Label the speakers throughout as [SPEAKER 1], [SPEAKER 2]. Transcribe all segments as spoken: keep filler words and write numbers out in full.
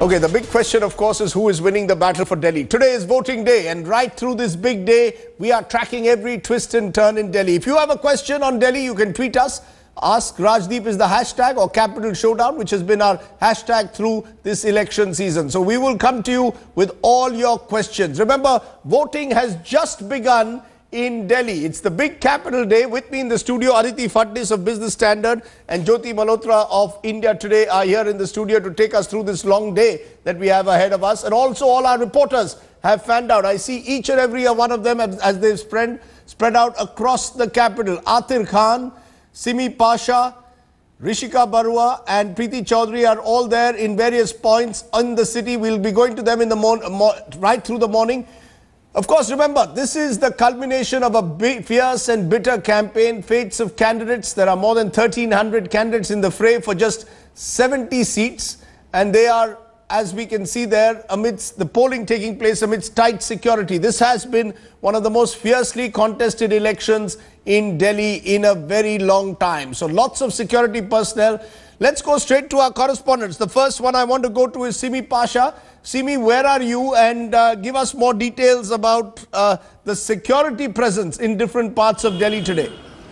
[SPEAKER 1] Okay, the big question, of course, is who is winning the battle for Delhi. Today is voting day, and right through this big day, we are tracking every twist and turn in Delhi. If you have a question on Delhi, you can tweet us. Ask Rajdeep is the hashtag, or Capital Showdown, which has been our hashtag through this election season. So we will come to you with all your questions. Remember, voting has just begun in Delhi. It's the big capital day. With me in the studio, Aditi Phadnis of Business Standard and Jyoti Malhotra of India Today are here in the studio to take us through this long day that we have ahead of us. And also all our reporters have fanned out. I see each and every one of them as, as they've spread, spread out across the capital. Atir Khan, Simi Pasha, Rishika Barua and Preeti Chaudhary are all there in various points in the city. We'll be going to them in the mo right through the morning. Of course, remember, this is the culmination of a big, fierce and bitter campaign. Fates of candidates. There are more than thirteen hundred candidates in the fray for just seventy seats. And they are, as we can see there, amidst the polling taking place amidst tight security. This has been one of the most fiercely contested elections in Delhi in a very long time. So lots of security personnel. Let's go straight to our correspondents. The first one I want to go to is Simi Pasha. Simi, where are you? And uh, give us more details about uh, the security presence in different parts of Delhi today.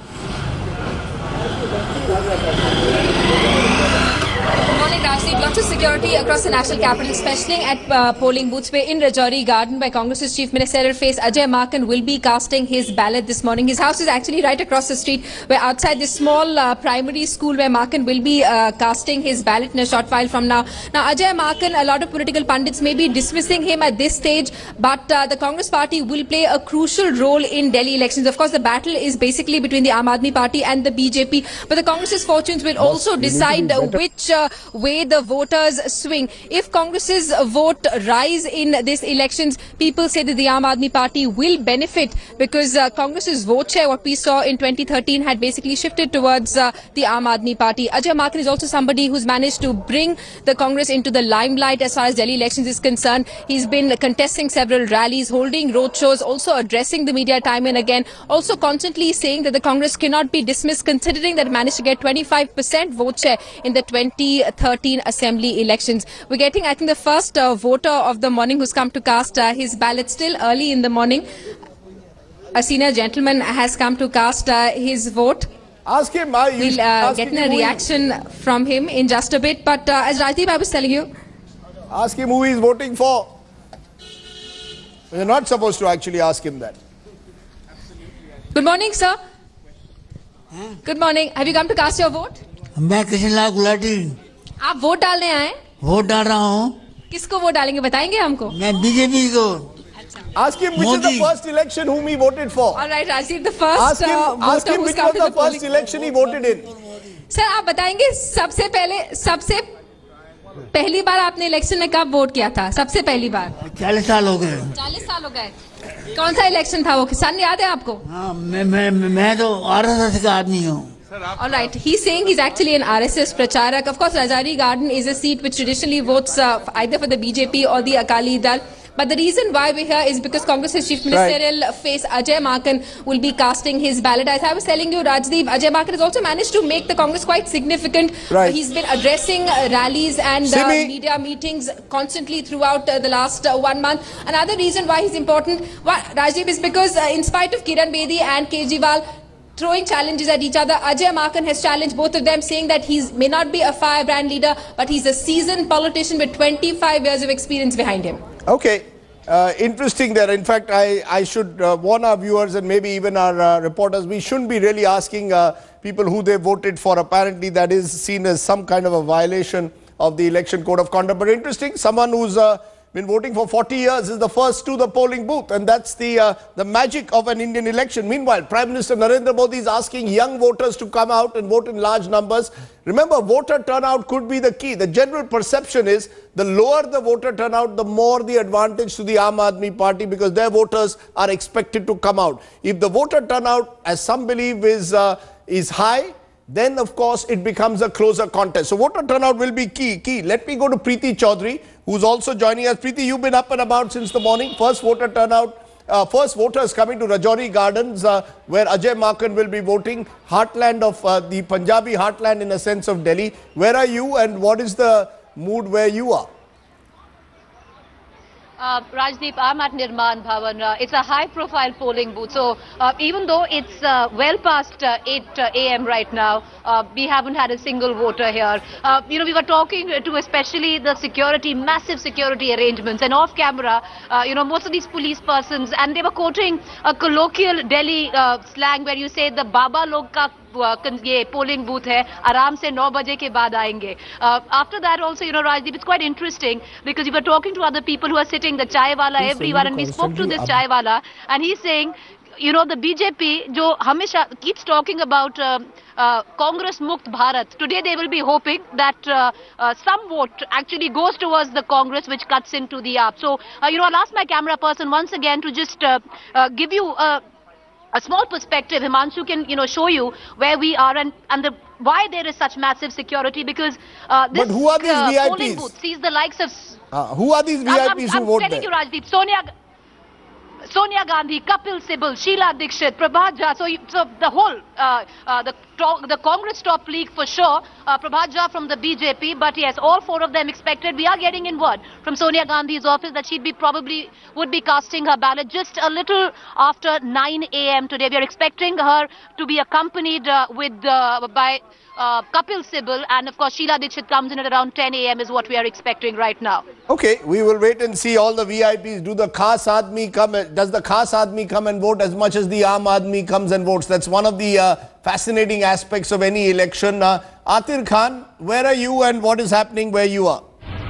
[SPEAKER 2] Lots of security across the national capital, especially at uh, polling booths where in Rajouri Garden, where Congress's chief ministerial face Ajay Maken will be casting his ballot this morning. His house is actually right across the street, where outside this small uh, primary school where Maken will be uh, casting his ballot in a short while from now. Now, Ajay Maken, a lot of political pundits may be dismissing him at this stage, but uh, the Congress party will play a crucial role in Delhi elections. Of course, the battle is basically between the Aam Aadmi Party and the B J P, but the Congress's fortunes will also decide uh, which uh, way the voters swing. If Congress's vote rise in this elections, people say that the Aam Aadmi Party will benefit because uh, Congress's vote share, what we saw in twenty thirteen, had basically shifted towards uh, the Aam Aadmi Party. Ajay Maken is also somebody who's managed to bring the Congress into the limelight as far as Delhi elections is concerned. He's been contesting several rallies, holding roadshows, also addressing the media time and again, also constantly saying that the Congress cannot be dismissed, considering that it managed to get twenty-five percent vote share in the twenty thirteen assembly elections. We're getting, I think, the first uh, voter of the morning who's come to cast uh, his ballot still early in the morning. A senior gentleman has come to cast uh, his vote.
[SPEAKER 1] Ask him. Uh,
[SPEAKER 2] we'll uh, get a reaction from him in just a bit. But uh, as Rajdeep, I was telling you,
[SPEAKER 1] ask him who he's voting for. You're not supposed to actually ask him that.
[SPEAKER 2] Good morning, sir.
[SPEAKER 3] Huh?
[SPEAKER 2] Good morning. Have you come to cast your vote?
[SPEAKER 3] मैं कृष्णलाल गुलाटी
[SPEAKER 2] आप vote डालने आए?
[SPEAKER 3] Vote डाल रहा हूँ.
[SPEAKER 2] किसको vote डालेंगे बताएंगे हमको?
[SPEAKER 3] मैं बीजेपी को.
[SPEAKER 1] Ask him which is the first election whom he voted for.
[SPEAKER 2] All right, Rajdeep, the first.
[SPEAKER 1] Ask him,
[SPEAKER 2] uh,
[SPEAKER 1] ask him which was the first election he voted in.
[SPEAKER 2] Sir आप बताएंगे सबसे पहले सबसे पहली बार आपने election में कब vote किया था? सबसे पहली बार
[SPEAKER 3] चालीस साल हो गए.
[SPEAKER 2] चालीस साल हो गए. कौन सा इलेक्शन था वो? सन याद है आपको?
[SPEAKER 3] हाँ, मैं मैं मैं तो आरएसएस का आदमी हूँ.
[SPEAKER 2] All right, he's saying he's actually an R S S pracharak. Of course, Rajouri Garden is a seat which traditionally votes uh, either for the B J P or the Akali Dal. But the reason why we're here is because Congress's chief ministerial right. face Ajay Maken will be casting his ballot. As I was telling you, Rajdeep, Ajay Maken has also managed to make the Congress quite significant.
[SPEAKER 1] Right.
[SPEAKER 2] Uh, he's been addressing uh, rallies and uh, media meetings constantly throughout uh, the last uh, one month. Another reason why he's important, why, Rajdeep, is because uh, in spite of Kiran Bedi and Kejriwal throwing challenges at each other, Ajay Maken has challenged both of them, saying that he may not be a firebrand leader, but he's a seasoned politician with twenty-five years of experience behind him.
[SPEAKER 1] Okay. Uh, interesting there. In fact, I, I should uh, warn our viewers and maybe even our uh, reporters, we shouldn't be really asking uh, people who they voted for. Apparently, that is seen as some kind of a violation of the election code of conduct. But interesting, someone who's uh, been voting for forty years is the first to the polling booth, and that's the uh, the magic of an Indian election. Meanwhile, Prime Minister Narendra Modi is asking young voters to come out and vote in large numbers. Remember, voter turnout could be the key. The general perception is the lower the voter turnout, the more the advantage to the Aam Aadmi Party, because their voters are expected to come out. If the voter turnout, as some believe, is uh, is high, then of course it becomes a closer contest. So voter turnout will be key. Key. Let me go to Preeti Chaudhary, who's also joining us. Preeti, you've been up and about since the morning. First voter turnout, uh, first voters coming to Rajouri Gardens, uh, where Ajay Maken will be voting. Heartland of uh, the Punjabi heartland, in a sense, of Delhi. Where are you, and what is the mood where you are?
[SPEAKER 4] Uh, Rajdeep, I'm at Nirman Bhavan. Uh, it's a high-profile polling booth. So uh, even though it's uh, well past uh, eight a m right now, uh, we haven't had a single voter here. Uh, you know, we were talking to especially the security, massive security arrangements, and off-camera, uh, you know, most of these police persons, and they were quoting a colloquial Delhi uh, slang where you say the Baba log ka ये polling booth है आराम से नौ बजे के बाद आएंगे. Uh, after that also, you know, Rajdeep, it's quite interesting because we were talking to other people who are sitting, the chai wala, everyone, and we spoke to this chai wala, and he's saying, you know, the B J P, jo hamesha keeps talking about uh, uh, Congress Mukt Bharat. Today they will be hoping that uh, uh, some vote actually goes towards the Congress, which cuts into the A A P. So, uh, you know, I'll ask my camera person once again to just uh, uh, give you a A small perspective. Himanshu can, you know, show you where we are and, and the, why there is such massive security, because uh, this
[SPEAKER 1] but who are these uh, V I Ps?
[SPEAKER 4] Polling booth sees the likes of...
[SPEAKER 1] Uh, who are these V I Ps
[SPEAKER 4] I'm, I'm,
[SPEAKER 1] who
[SPEAKER 4] I'm
[SPEAKER 1] vote
[SPEAKER 4] telling
[SPEAKER 1] there?
[SPEAKER 4] you, Rajdeep, Sonia... Sonia Gandhi, Kapil Sibal, Sheila Dikshit, Prabhat Jha, so, you, so the whole, uh, uh, the, the Congress top league for sure, uh, Prabhat Jha from the B J P, but yes, all four of them expected. We are getting in word from Sonia Gandhi's office that she'd be probably, would be casting her ballot just a little after nine a m today. We are expecting her to be accompanied uh, with, uh, by uh, Kapil Sibal, and of course Sheila Dikshit comes in at around ten a m is what we are expecting right now.
[SPEAKER 1] Okay, we will wait and see all the V I Ps. Do the Khas Admi come? Does the Khas Admi come and vote as much as the Aam Admi comes and votes? That's one of the uh, fascinating aspects of any election. Uh, Atir Khan, where are you and what is happening where you are?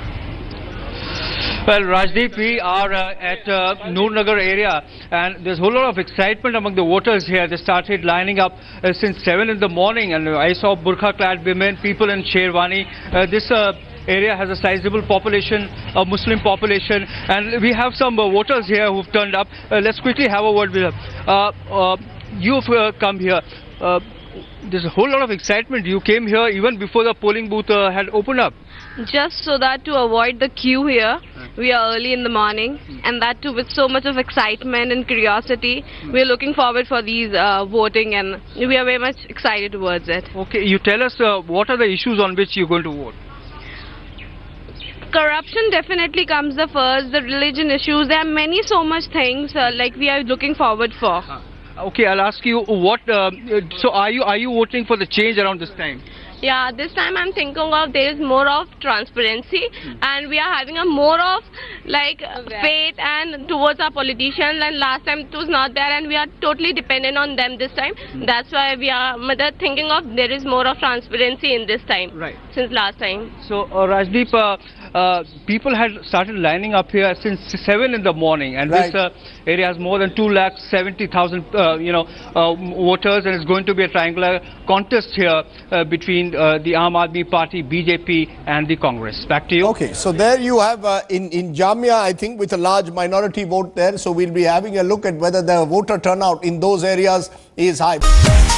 [SPEAKER 5] Well, Rajdeep, we are uh, at uh, Noornagar area, and there's a whole lot of excitement among the voters here. They started lining up uh, since seven in the morning, and I saw burqa-clad women, people in Sherwani. Uh, this uh, area has a sizable population, a Muslim population, and we have some uh, voters here who've turned up. Uh, let's quickly have a word with them. Uh, uh, you've uh, come here. Uh, there's a whole lot of excitement. You came here even before the polling booth uh, had opened up.
[SPEAKER 6] Just so that to avoid the queue here, we are early in the morning, and that too with so much of excitement and curiosity. We are looking forward for these uh, voting, and we are very much excited towards it.
[SPEAKER 5] Okay, you tell us uh, what are the issues on which you're going to vote?
[SPEAKER 6] Corruption definitely comes the first, the religion issues. There are many so much things uh, like we are looking forward for.
[SPEAKER 5] Uh, okay, I'll ask you what, uh, so are you, are you voting for the change around this time?
[SPEAKER 6] Yeah, this time I'm thinking of there is more of transparency, hmm. and we are having a more of like okay. faith and towards our politicians, and last time it was not there, and we are totally dependent on them this time. Hmm. That's why we are thinking of there is more of transparency in this time,
[SPEAKER 5] right,
[SPEAKER 6] since last time.
[SPEAKER 5] So uh, Rajdeep, uh, uh, people had started lining up here since seven in the morning, and right. this uh, area has more than two lakh seventy thousand uh, you know uh, voters, and it's going to be a triangular contest here uh, between Uh, the Aam Aadmi Party, B J P and the Congress. Back to you.
[SPEAKER 1] Okay, so there you have uh, in, in Jamia, I think with a large minority vote there, so we'll be having a look at whether the voter turnout in those areas is high.